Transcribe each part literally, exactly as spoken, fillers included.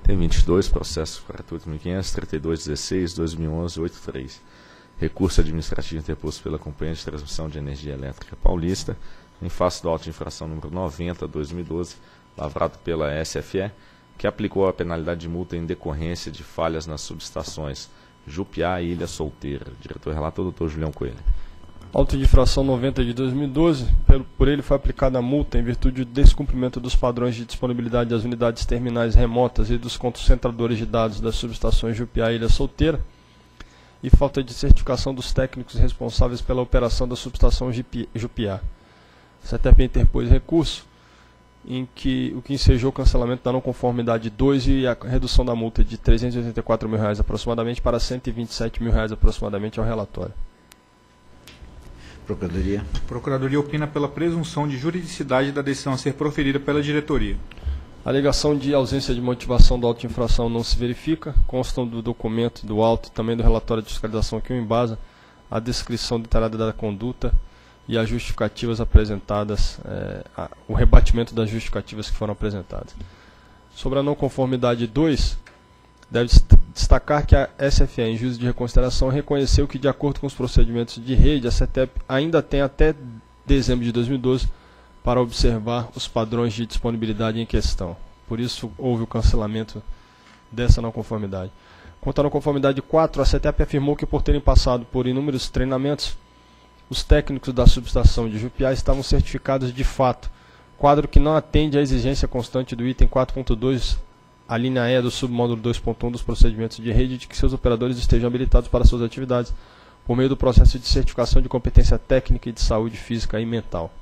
Item vinte e dois, processo quarenta e oito mil quinhentos, trinta e dois dezesseis, dois mil e onze, oitenta e três. Recurso administrativo interposto pela Companhia de Transmissão de Energia Elétrica Paulista, em face do auto de infração número noventa, dois mil e doze, lavrado pela S F E, que aplicou a penalidade de multa em decorrência de falhas nas subestações Jupiá e Ilha Solteira. Diretor-relator, doutor Julião Coelho. Auto de infração noventa de dois mil e doze, pelo, por ele foi aplicada a multa em virtude do descumprimento dos padrões de disponibilidade das unidades terminais remotas e dos concentradores de dados das subestações Jupiá e Ilha Solteira, e falta de certificação dos técnicos responsáveis pela operação da subestação Jupiá. A CETEP interpôs recurso em que o que ensejou o cancelamento da não conformidade dois e a redução da multa de trezentos e oitenta e quatro mil reais aproximadamente para cento e vinte e sete mil reais aproximadamente ao relatório. Procuradoria. A Procuradoria opina pela presunção de juridicidade da decisão a ser proferida pela diretoria. A alegação de ausência de motivação do auto de infração não se verifica, constam do documento do auto e também do relatório de fiscalização que o embasa a descrição detalhada da conduta e as justificativas apresentadas, é, a, o rebatimento das justificativas que foram apresentadas. Sobre a não conformidade dois, deve destacar que a S F E, em juízo de reconsideração, reconheceu que, de acordo com os procedimentos de rede, a CETEP ainda tem até dezembro de dois mil e doze para observar os padrões de disponibilidade em questão. Por isso, houve o cancelamento dessa não conformidade. Quanto à não conformidade quatro, a CETEP afirmou que, por terem passado por inúmeros treinamentos, os técnicos da subestação de Jupiá estavam certificados de fato, quadro que não atende à exigência constante do item quatro ponto dois, a linha E do submódulo dois ponto um dos procedimentos de rede, de que seus operadores estejam habilitados para suas atividades, por meio do processo de certificação de competência técnica e de saúde física e mental.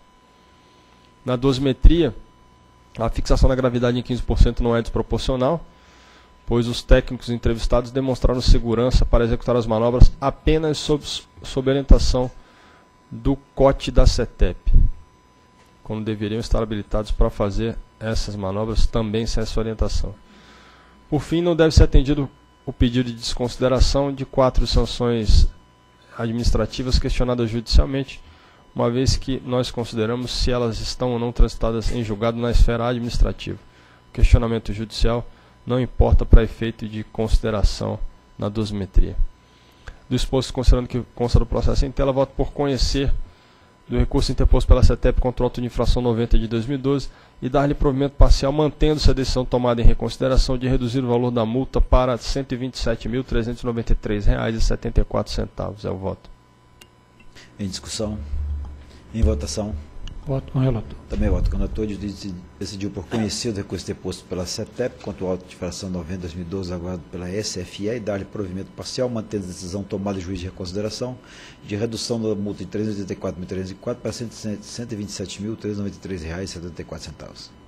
Na dosimetria, a fixação da gravidade em quinze por cento não é desproporcional, pois os técnicos entrevistados demonstraram segurança para executar as manobras apenas sob, sob orientação do C O T da CETEP, quando deveriam estar habilitados para fazer essas manobras também sem essa orientação. Por fim, não deve ser atendido o pedido de desconsideração de quatro sanções administrativas questionadas judicialmente, uma vez que nós consideramos se elas estão ou não transitadas em julgado na esfera administrativa. O questionamento judicial não importa para efeito de consideração na dosimetria. Do exposto, considerando que consta do processo em tela, voto por conhecer do recurso interposto pela CETEP contra o auto de infração noventa de dois mil e doze e dar-lhe provimento parcial, mantendo-se a decisão tomada em reconsideração de reduzir o valor da multa para cento e vinte e sete mil, trezentos e noventa e três reais e setenta e quatro centavos. É o voto. Em discussão. Em votação. Voto com o relator. Também voto com o relator. Decidiu por conhecer o recurso interposto pela CETEP contra o auto de infração noventa de dois mil e doze, aguardado pela S F E, e dar-lhe provimento parcial, mantendo a decisão tomada em juízo de reconsideração de redução da multa de trezentos e oitenta e quatro mil trezentos e quatro para cento e vinte e sete mil, trezentos e noventa e três reais e setenta e quatro centavos.